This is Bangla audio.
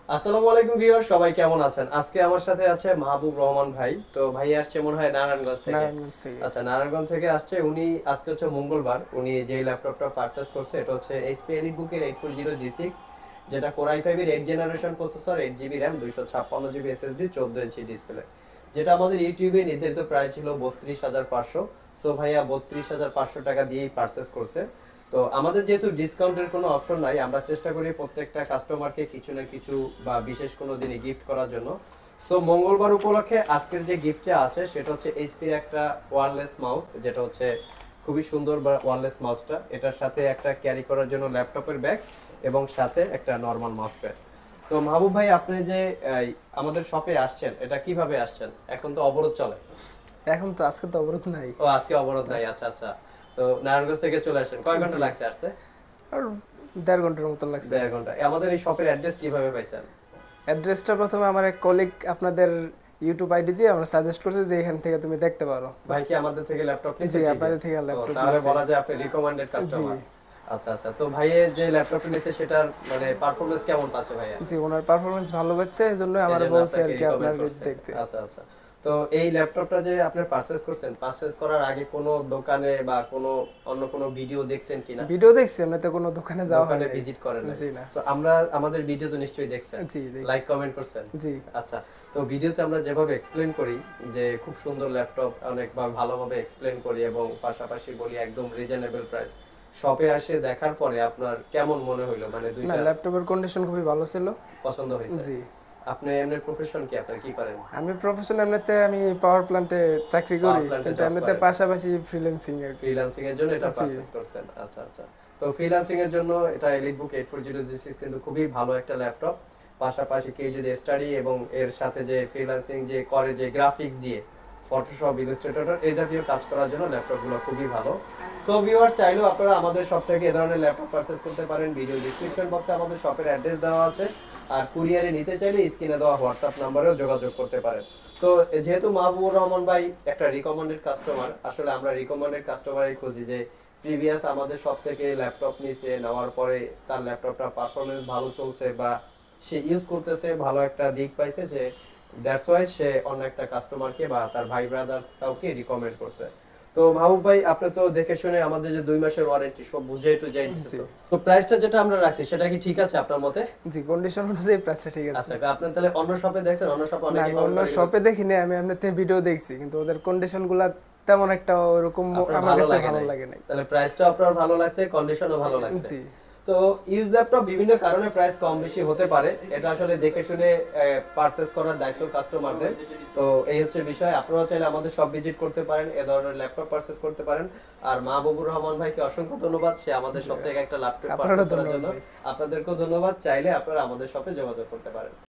আসসালামু আলাইকুম ভিউয়ার, সবাই কেমন আছেন? আজকে আমার সাথে আছে মাহবুব রহমান ভাই। তো ভাই আসছে মনে হয় নারায়ণগঞ্জ থেকে। আচ্ছা, নারায়ণগঞ্জ থেকে আসছে উনি। আজকে হচ্ছে মঙ্গলবার। উনি যে ল্যাপটপটা পারচেজ করছে এটা হচ্ছে এইচপি EliteBook এর 840G6, যেটা Core i5 এর 8 generation processor, 8GB RAM, 256GB SSD, 14 ইঞ্চি ডিসপ্লে। যেটা আমাদের ইউটিউবে নির্ধারিত প্রাইস ছিল 32,500। সো ভাইয়া 32,500 টাকা দিয়েই পারচেজ করছে। তো আমাদের যেহেতু ডিসকাউন্টের কোনো অপশন নাই, আমরা চেষ্টা করি প্রত্যেকটা কাস্টমারকে কিছু না কিছু বা বিশেষ কোনো দিনে গিফট করার জন্য। সো মঙ্গলবার উপলক্ষে আজকের যে গিফটটা আছে সেটা হচ্ছে এইচপির একটা ওয়্যারলেস মাউস, যেটা হচ্ছে খুবই সুন্দর বা ওয়্যারলেস মাউসটা। এটার সাথে একটা ক্যারি করার জন্য ল্যাপটপের ব্যাগ এবং সাথে একটা নরমাল মাউস প্যাড। তো মাহবুব ভাই, আপনি যে আমাদের শপে আসছেন, এটা কিভাবে আসছেন? এখন তো অবরোধ চলে। এখন তো আজকে তো অবরোধ নাই। ও, আজকে অবরোধ নাই। আচ্ছা আচ্ছা। তো নারায়ণগঞ্জ থেকে চলে আসেন, কয় ঘন্টা লাগছে আসতে? আর 1.5 ঘন্টার মতো লাগছে। 1.5 ঘন্টা। আমাদের এই শপের অ্যাড্রেস কিভাবে পাইছেন? অ্যাড্রেসটা প্রথমে আমার এক কলিগ আপনাদের ইউটিউব আইডি দিয়ে আমরা সাজেস্ট করছে যে এখান থেকে তুমি দেখতে পারো। ভাই কি আমাদের থেকে ল্যাপটপ নিয়েছে? জি, আপনাদের থেকে ল্যাপটপ নিয়েছে। তাহলে বলা যায় আপনি রিকমেন্ডেড কাস্টমার। আচ্ছা আচ্ছা। তো ভাইয়ের যে ল্যাপটপটা নিয়েছে সেটার মানে পারফরম্যান্স কেমন পাচ্ছে ভাইয়া? জি, ওনার পারফরম্যান্স ভালো হচ্ছে, এজন্য আমার বলছে আর কি আপনার দেখতে। আচ্ছা আচ্ছা। তো এই ল্যাপটপটা যে আপনি পারচেজ করছেন, পারচেজ করার আগে কোনো দোকানে বা কোনো অন্য কোনো ভিডিও দেখছেন কিনা? ভিডিও দেখছি, এমনিতে কোনো দোকানে যাওয়া হয়নি। দোকানে ভিজিট করেন না? জি না। তো আমরা আমাদের ভিডিও তো নিশ্চয়ই দেখছেন। জি, দেখছি। লাইক কমেন্ট করছেন? জি। আচ্ছা। তো ভিডিওতে আমরা যেভাবে এক্সপ্লেইন করি যে খুব সুন্দর ল্যাপটপ, অনেক ভালোভাবে এক্সপ্লেইন করি এবং পাশাপাশি বলি একদম রিজনেবল প্রাইস। শপে এসে দেখার পরে আপনার কেমন মনে হলো? মানে দুইটা না, ল্যাপটপের কন্ডিশন খুবই ভালো ছিল, পছন্দ হয়েছে? জি। আপনি এমনি প্রফেশন কি, আপনি কি করেন? আমি প্রফেশনাল, এমনিতে আমি পাওয়ার প্ল্যান্টে চাকরি করি, কিন্তু এমনিতে পাশাপাশি ফ্রিল্যান্সিং এর এর জন্য এটা পারচেজ করছেন। আচ্ছা আচ্ছা। তো ফ্রিল্যান্সিং এর জন্য এটা EliteBook 840G6 কিন্তু খুবই ভালো একটা ল্যাপটপ। পাশাপাশি কেউ যদি স্টাডি এবং এর সাথে যে ফ্রিল্যান্সিং যে করে, যে গ্রাফিক্স দিয়ে ফটোশপ, ইলাস্ট্রেটর এই জাতীয় কাজ করার জন্য ল্যাপটপগুলো খুবই ভালো। সো ভিউয়ার, চাইলেও আপনারা আমাদের শপ থেকে এই ধরনের ল্যাপটপ পারচেজ করতে পারেন। ভিডিও ডেসক্রিপশন বক্সে আমাদের শপের অ্যাড্রেস দেওয়া আছে, আর কুরিয়ারে নিতে চাইলে স্ক্রিনে দেওয়া হোয়াটসঅ্যাপ নম্বরেও যোগাযোগ করতে পারেন। তো যেহেতু মাহবুবুর রহমান ভাই একটা রিকমেন্ডেড কাস্টমার, আসলে আমরা রিকমেন্ডেড কাস্টমারই খুঁজি যে প্রিভিয়াস আমাদের শপ থেকে ল্যাপটপ নিছে, নেওয়ার পরে তার ল্যাপটপটা পারফরম্যান্স ভালো চলছে বা সে ইউজ করতেছে, ভালো একটা দিক পাইছে, সে দ্যাটস ওয়াই সে অন্য একটা কাস্টমারকে বা তার ভাই ব্রাদার্স কাউকে রিকমেন্ড করছে। তো মাহবুব ভাই, আপনি তো দেখে শুনে আমাদের যে 2 মাসের ওয়ারেন্টি সব বুঝে একটু জানিয়েছেন। তো প্রাইসটা যেটা আমরা রাখছি সেটা কি ঠিক আছে আপনার মতে? জি, কন্ডিশন অনুযায়ী প্রাইসটা ঠিক আছে। আচ্ছা, আপনি তাহলে অন্য শপে দেখছেন? অন্য শপে অনেকে অন্য শপে দেখিনি, আমি এমনিতে ভিডিও দেখছি, কিন্তু ওদের কন্ডিশনগুলো তেমন একটা ওরকম আমার কাছে ভালো লাগে না। তাহলে প্রাইসটা আপনার ভালো লাগছে, কন্ডিশনও ভালো লাগছে। জি। তো ইউজ ল্যাপটপ বিভিন্ন কারণে প্রাইস কম বেশি হতে পারে, এটা আসলে দেখে শুনে পারচেজ করার দায়িত্ব কাস্টমারদের। তো এই হচ্ছে বিষয়। আপনারা চাইলে আমাদের সব ভিজিট করতে পারেন, এই ধরনের ল্যাপটপ পারচেজ করতে পারেন। আর মাহবুবুর রহমান ভাইকে অসংখ্য ধন্যবাদ, সে আমাদের শপ থেকে একটা ল্যাপটপ পারচেজ করার জন্য। আপনাদেরকেও ধন্যবাদ। চাইলে আপনারা আমাদের শপে যোগাযোগ করতে পারেন।